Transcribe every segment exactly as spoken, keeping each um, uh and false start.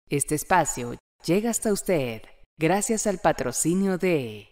Este espacio llega hasta usted gracias al patrocinio de...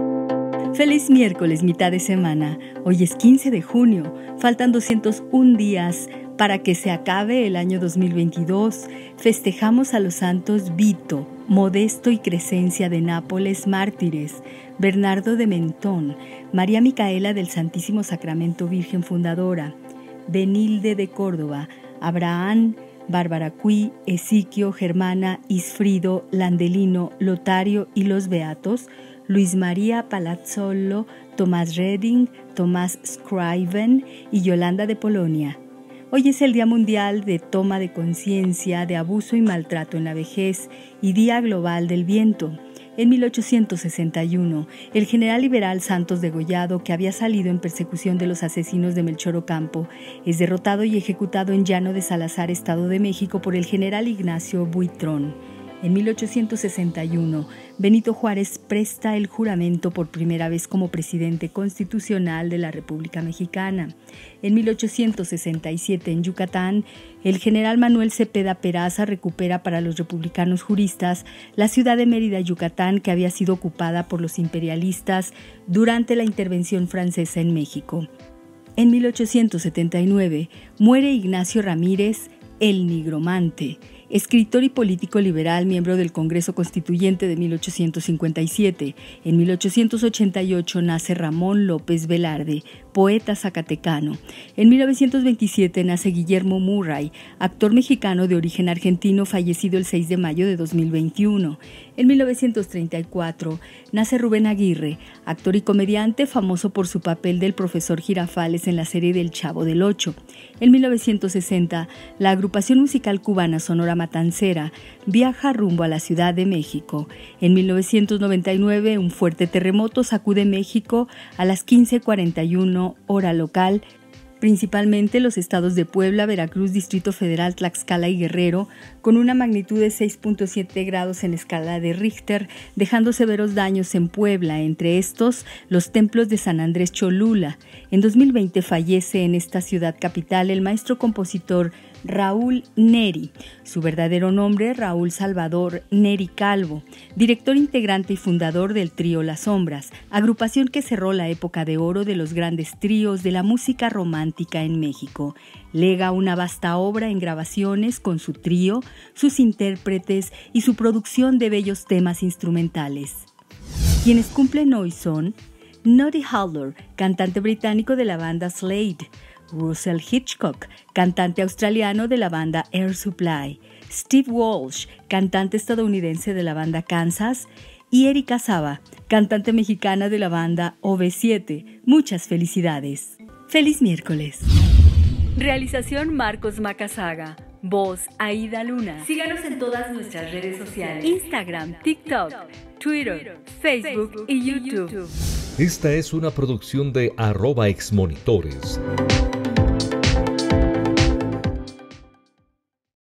Feliz miércoles, mitad de semana. Hoy es quince de junio. Faltan doscientos un días para que se acabe el año dos mil veintidós. Festejamos a los santos Vito, Modesto y Crescencia de Nápoles, mártires, Bernardo de Mentón, María Micaela del Santísimo Sacramento, Virgen Fundadora, Benilde de Córdoba, Abraham, Bárbara Cui, Esiquio, Germana, Isfrido, Landelino, Lotario y los Beatos, Luis María Palazzolo, Tomás Redding, Tomás Scriven y Yolanda de Polonia. Hoy es el Día Mundial de Toma de Conciencia de Abuso y Maltrato en la Vejez y Día Global del Viento. En mil ochocientos sesenta y uno, el general liberal Santos Degollado, que había salido en persecución de los asesinos de Melchor Ocampo, es derrotado y ejecutado en Llano de Salazar, Estado de México, por el general Ignacio Buitrón. En mil ochocientos sesenta y uno, Benito Juárez presta el juramento por primera vez como presidente constitucional de la República Mexicana. En mil ochocientos sesenta y siete, en Yucatán, el general Manuel Cepeda Peraza recupera para los republicanos juristas la ciudad de Mérida, Yucatán, que había sido ocupada por los imperialistas durante la intervención francesa en México. En mil ochocientos setenta y nueve, muere Ignacio Ramírez, el Nigromante, escritor y político liberal, miembro del Congreso Constituyente de mil ochocientos cincuenta y siete. En mil ochocientos ochenta y ocho nace Ramón López Velarde, poeta zacatecano. En mil novecientos veintisiete nace Guillermo Murray, actor mexicano de origen argentino, fallecido el seis de mayo de dos mil veintiuno. En mil novecientos treinta y cuatro nace Rubén Aguirre, actor y comediante famoso por su papel del profesor Girafales en la serie del Chavo del Ocho. En mil novecientos sesenta, la agrupación musical cubana Sonora Matancera viaja rumbo a la Ciudad de México. En mil novecientos noventa y nueve, un fuerte terremoto sacude México a las quince cuarenta y uno hora local, principalmente los estados de Puebla, Veracruz, Distrito Federal, Tlaxcala y Guerrero, con una magnitud de seis punto siete grados en la escala de Richter, dejando severos daños en Puebla, entre estos los templos de San Andrés Cholula. En dos mil veinte fallece en esta ciudad capital el maestro compositor Raúl Neri, su verdadero nombre Raúl Salvador Neri Calvo, director integrante y fundador del trío Las Sombras, agrupación que cerró la época de oro de los grandes tríos de la música romántica en México. Lega una vasta obra en grabaciones con su trío, sus intérpretes y su producción de bellos temas instrumentales. Quienes cumplen hoy son Noddy Holder, cantante británico de la banda Slade; Russell Hitchcock, cantante australiano de la banda Air Supply; Steve Walsh, cantante estadounidense de la banda Kansas; y Erika Saba, cantante mexicana de la banda O V siete. Muchas felicidades. ¡Feliz miércoles! Realización Marcos Macazaga. Voz Aida Luna. Síganos en todas nuestras redes sociales: Instagram, TikTok, Twitter, Facebook y YouTube. Esta es una producción de arroba exmonitores.